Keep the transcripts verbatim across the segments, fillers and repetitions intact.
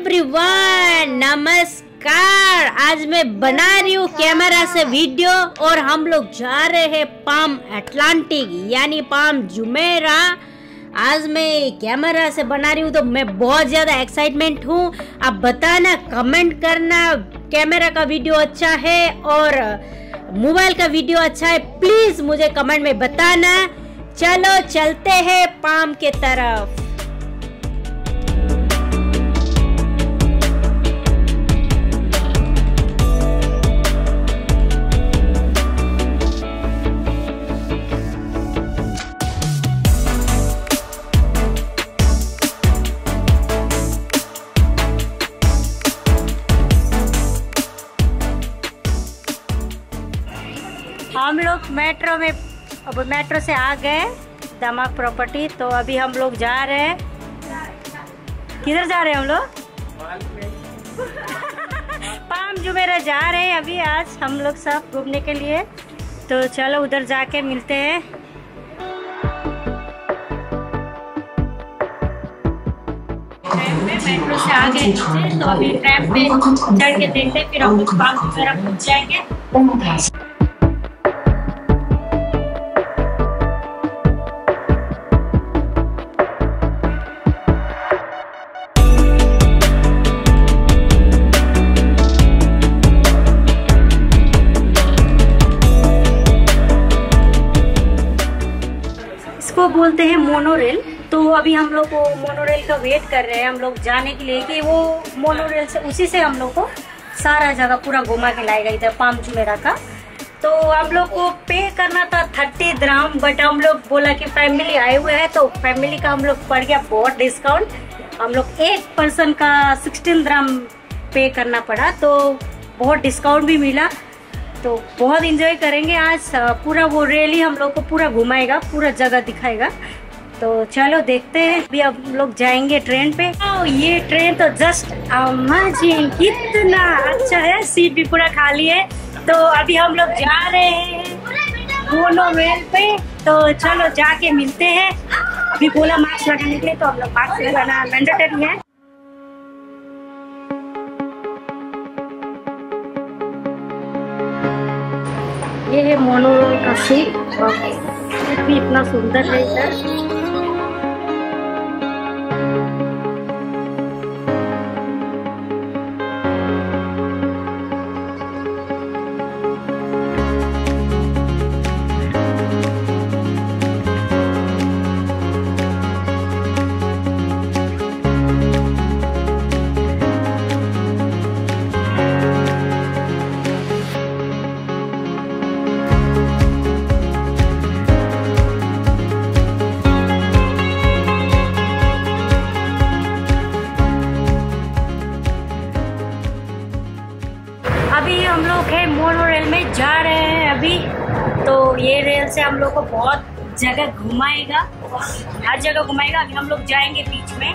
Everyone, नमस्कार। आज मैं बना रही हूँ कैमरा से वीडियो और हम लोग जा रहे हैं पाम अटलांटिक यानी पाम जुमेरा। आज मैं कैमरा से बना रही हूँ तो मैं बहुत ज़्यादा एक्साइटमेंट हूँ। आप बताना, कमेंट करना कैमरा का वीडियो अच्छा है और मोबाइल का वीडियो अच्छा है, प्लीज़ मुझे कमेंट में बताना। चलो चलते हैं पाम के तरफ। हम लोग मेट्रो में अब मेट्रो से आ गए दमाक प्रॉपर्टी, तो अभी हम लोग जा रहे हैं। किधर जा रहे हैं हम लोग? पाम जुमेरा जा रहे हैं अभी आज हम लोग सब घूमने के लिए। तो चलो उधर जाके मिलते हैं। मेट्रो से आ गए नीचे, तो अभी ट्रैम पे चढ़ के देखते हैं, फिर हम लोग पाम जुमेरा पहुंच जाएंगे। इसको बोलते हैं मोनोरेल। तो अभी हम लोग को मोनोरेल का वेट कर रहे हैं हम लोग जाने के लिए कि वो मोनोरेल से उसी से हम लोग को सारा जगह पूरा घुमा के लाएगा इधर पाम जुमेरा का। तो हम लोग को पे करना था थर्टी द्राम, बट हम लोग बोला कि फैमिली आए हुए हैं तो फैमिली का हम लोग पड़ गया बहुत डिस्काउंट। हम लोग एक पर्सन का सिक्सटीन द्राम पे करना पड़ा, तो बहुत डिस्काउंट भी मिला। तो बहुत इंजॉय करेंगे आज। पूरा वो रैली हम लोग को पूरा घुमाएगा, पूरा जगह दिखाएगा। तो चलो देखते हैं। अभी हम लोग जाएंगे ट्रेन पे। ओ, ये ट्रेन तो जस्ट अमेजिंग, कितना अच्छा है, सीट भी पूरा खाली है। तो अभी हम लोग जा रहे हैं मोनोरेल पे। तो चलो जाके मिलते हैं। अभी बोला मास्क लगाने के लिए, तो हम लोग मास्क लगाना मैंडेटरी है। ये है मोनोरेल का सीट, सीट भी इतना सुंदर है इधर। अभी हम लोग है मोनोरेल में जा रहे हैं अभी। तो ये रेल से हम लोग को बहुत जगह घुमाएगा, हर जगह घुमाएगा। अभी हम लोग जाएंगे बीच में।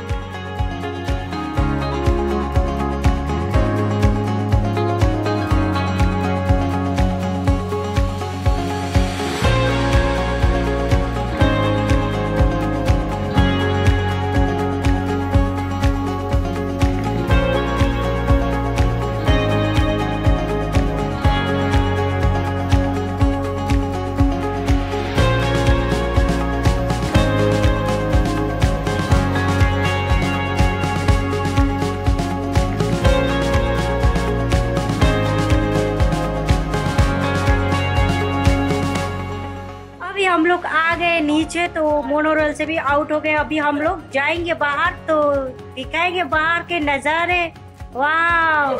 हम लोग आ गए नीचे, तो मोनोरेल से भी आउट हो गए। अभी हम लोग जाएंगे बाहर, तो दिखाएंगे बाहर के नज़ारे। वाह,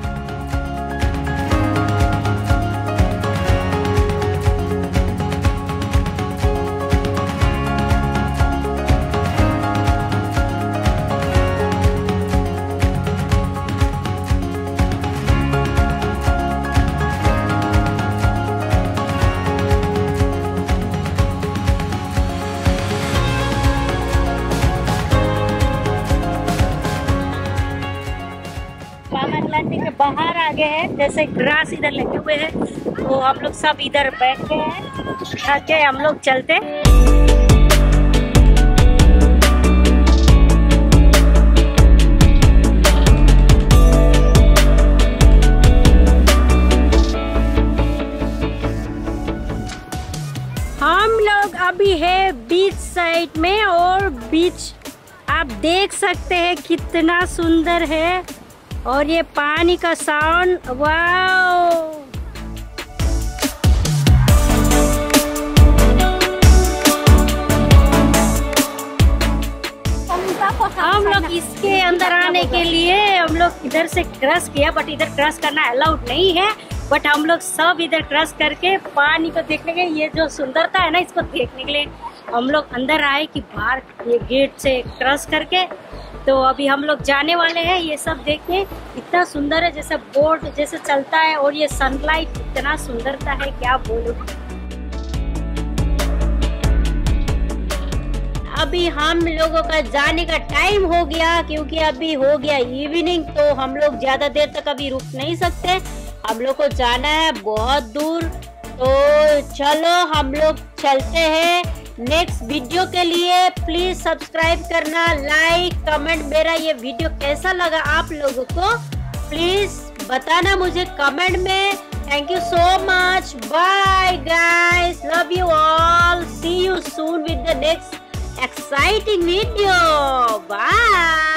अटलांटिक के बाहर आ गए हैं। जैसे ग्रास इधर लगे हुए हैं, तो हम लोग सब इधर बैठ गए हैं। थक गए हम लोग, चलते। हम लोग अभी है बीच साइड में और बीच आप देख सकते हैं कितना सुंदर है और ये पानी का साउंड वाओ। हम लोग इसके अंदर आने के लिए हम लोग इधर से क्रॉस किया, बट इधर क्रॉस करना अलाउड नहीं है। बट हम लोग सब इधर क्रॉस करके पानी को देखने के, ये जो सुंदरता है ना, इसको देखने के लिए हम लोग अंदर आए कि बाहर ये गेट से क्रॉस करके। तो अभी हम लोग जाने वाले हैं। ये सब देखिए इतना सुंदर है, जैसे बोट जैसे चलता है और ये सनलाइट इतना सुंदरता है, क्या बोलूं। अभी हम लोगों का जाने का टाइम हो गया, क्योंकि अभी हो गया इवनिंग, तो हम लोग ज्यादा देर तक अभी रुक नहीं सकते। हम लोग को जाना है बहुत दूर, तो चलो हम लोग चलते हैं। नेक्स्ट वीडियो के लिए प्लीज सब्सक्राइब करना, लाइक कमेंट। मेरा ये वीडियो कैसा लगा आप लोगों को प्लीज बताना मुझे कमेंट में। Thank you so much, bye guys, love you all, see you soon with the next exciting video. Bye.